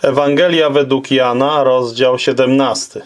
Ewangelia według Jana, rozdział 17.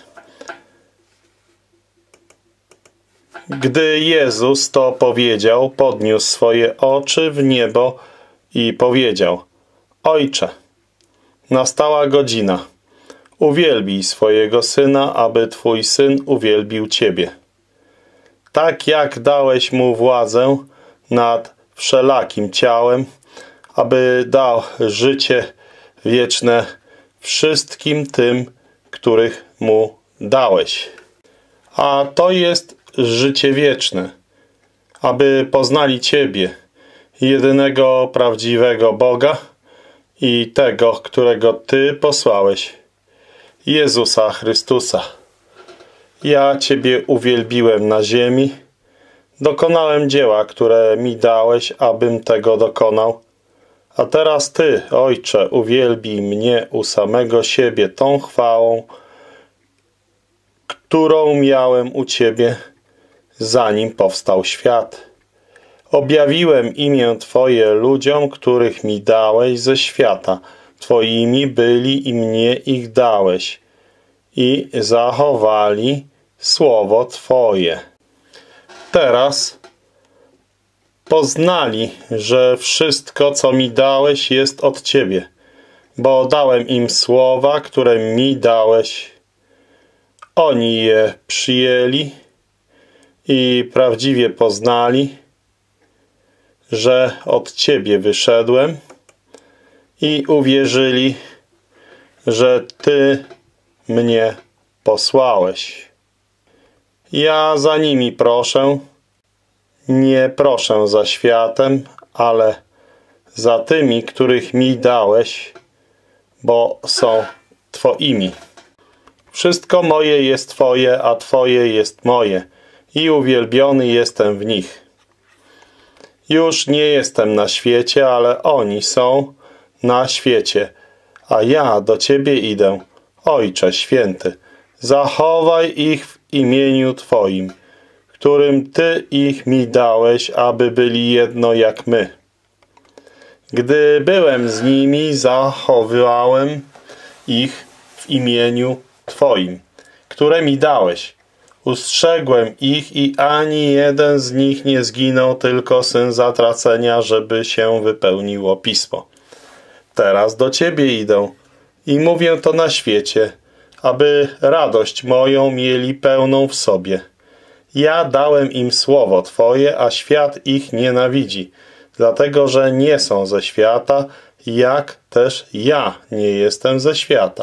Gdy Jezus to powiedział, podniósł swoje oczy w niebo i powiedział: Ojcze, nastała godzina. Uwielbij swojego Syna, aby Twój Syn uwielbił Ciebie. Tak jak dałeś Mu władzę nad wszelakim ciałem, aby dał życie wieczne wszystkim tym, których Mu dałeś. A to jest życie wieczne, aby poznali Ciebie, jedynego prawdziwego Boga i tego, którego Ty posłałeś, Jezusa Chrystusa. Ja Ciebie uwielbiłem na ziemi, dokonałem dzieła, które mi dałeś, abym tego dokonał. A teraz Ty, Ojcze, uwielbij mnie u samego siebie tą chwałą, którą miałem u Ciebie, zanim powstał świat. Objawiłem imię Twoje ludziom, których mi dałeś ze świata. Twoimi byli i mnie ich dałeś i zachowali słowo Twoje. Teraz poznali, że wszystko, co mi dałeś, jest od Ciebie, bo dałem im słowa, które mi dałeś. Oni je przyjęli i prawdziwie poznali, że od Ciebie wyszedłem, i uwierzyli, że Ty mnie posłałeś. Ja za nimi proszę, nie proszę za światem, ale za tymi, których mi dałeś, bo są Twoimi. Wszystko moje jest Twoje, a Twoje jest moje i uwielbiony jestem w nich. Już nie jestem na świecie, ale oni są na świecie, a ja do Ciebie idę. Ojcze Święty, zachowaj ich w imieniu Twoim, którym Ty ich mi dałeś, aby byli jedno jak my. Gdy byłem z nimi, zachowałem ich w imieniu Twoim, które mi dałeś. Ustrzegłem ich i ani jeden z nich nie zginął, tylko syn zatracenia, żeby się wypełniło Pismo. Teraz do Ciebie idę i mówię to na świecie, aby radość moją mieli pełną w sobie. Ja dałem im słowo Twoje, a świat ich nienawidzi, dlatego że nie są ze świata, jak też ja nie jestem ze świata.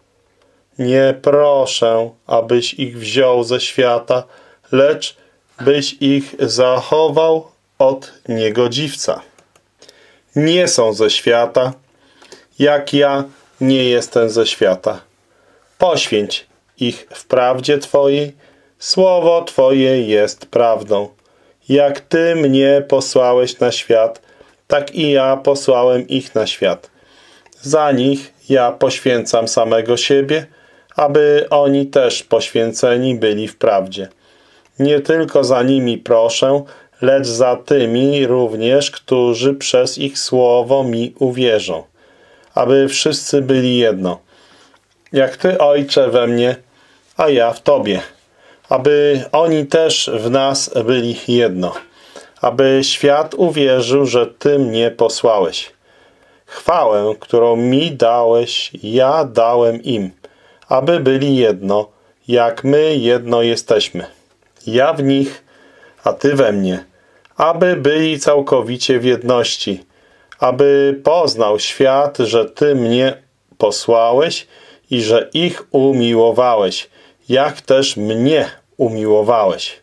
Nie proszę, abyś ich wziął ze świata, lecz byś ich zachował od niegodziwca. Nie są ze świata, jak ja nie jestem ze świata. Poświęć ich w prawdzie Twojej, słowo Twoje jest prawdą. Jak Ty mnie posłałeś na świat, tak i ja posłałem ich na świat. Za nich ja poświęcam samego siebie, aby oni też poświęceni byli w prawdzie. Nie tylko za nimi proszę, lecz za tymi również, którzy przez ich słowo mi uwierzą, aby wszyscy byli jedno. Jak Ty, Ojcze, we mnie, a ja w Tobie, aby oni też w nas byli jedno, aby świat uwierzył, że Ty mnie posłałeś. Chwałę, którą mi dałeś, ja dałem im, aby byli jedno, jak my jedno jesteśmy. Ja w nich, a Ty we mnie, aby byli całkowicie w jedności, aby poznał świat, że Ty mnie posłałeś i że ich umiłowałeś, jak też mnie umiłowałeś.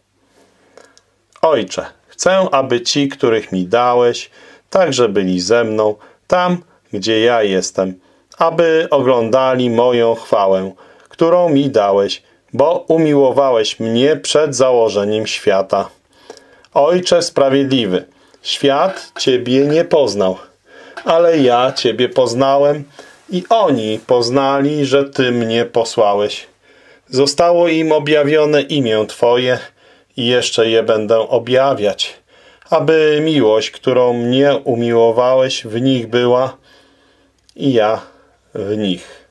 Ojcze, chcę, aby ci, których mi dałeś, także byli ze mną, tam, gdzie ja jestem, aby oglądali moją chwałę, którą mi dałeś, bo umiłowałeś mnie przed założeniem świata. Ojcze sprawiedliwy, świat Ciebie nie poznał, ale ja Ciebie poznałem i oni poznali, że Ty mnie posłałeś. Zostało im objawione imię Twoje i jeszcze je będę objawiać, aby miłość, którą mnie umiłowałeś, w nich była i ja w nich.